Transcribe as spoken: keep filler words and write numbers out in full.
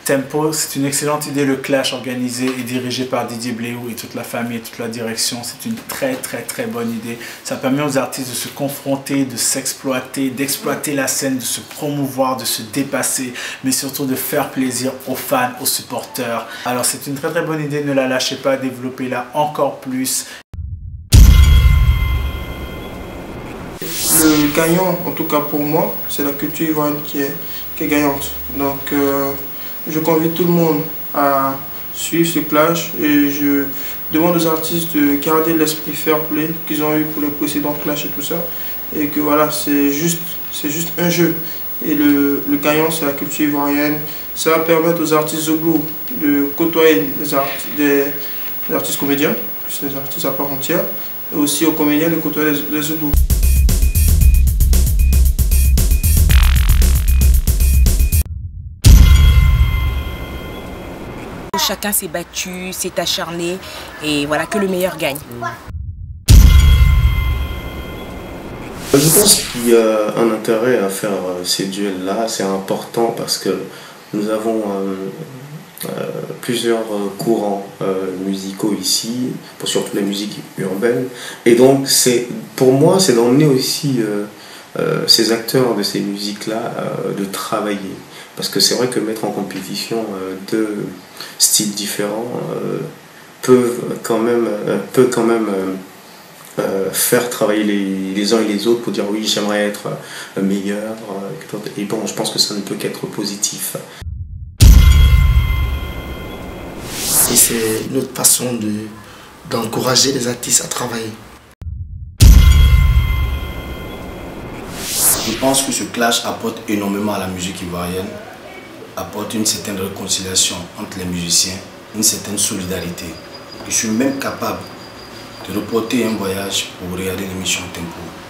Tempo, c'est une excellente idée, le clash organisé et dirigé par Didier Bléou et toute la famille et toute la direction. C'est une très très très bonne idée. Ça permet aux artistes de se confronter, de s'exploiter, d'exploiter la scène, de se promouvoir, de se dépasser, mais surtout de faire plaisir aux fans, aux supporters. Alors c'est une très très bonne idée, ne la lâchez pas, développez-la encore plus. Le gagnant, en tout cas pour moi, c'est la culture ivoirienne qui est, qui est gagnante. Donc euh, je convie tout le monde à suivre ce clash et je demande aux artistes de garder l'esprit fair play qu'ils ont eu pour les précédents clashs et tout ça. Et que voilà, c'est juste, c'est juste un jeu. Et le, le gagnant, c'est la culture ivoirienne. Ça va permettre aux artistes Zoglou de côtoyer les, art, des, les artistes comédiens, c'est des artistes à part entière, et aussi aux comédiens de côtoyer les, les Zoglou. Chacun s'est battu, s'est acharné et voilà que le meilleur gagne. Je pense qu'il y a un intérêt à faire ces duels-là, c'est important parce que nous avons euh, euh, plusieurs courants euh, musicaux ici, pour surtout la musique urbaine. Et donc pour moi, c'est d'emmener aussi euh, euh, ces acteurs de ces musiques-là euh, de travailler. Parce que c'est vrai que mettre en compétition euh, deux styles différents euh, peut quand même, euh, peut quand même euh, euh, faire travailler les, les uns et les autres pour dire oui, j'aimerais être euh, meilleur. Euh, et bon, je pense que ça ne peut qu'être positif. Et c'est notre façon de, d'encourager les artistes à travailler. Je pense que ce clash apporte énormément à la musique ivoirienne, apporte une certaine réconciliation entre les musiciens, une certaine solidarité. Je suis même capable de reporter un voyage pour regarder l'émission Tempo.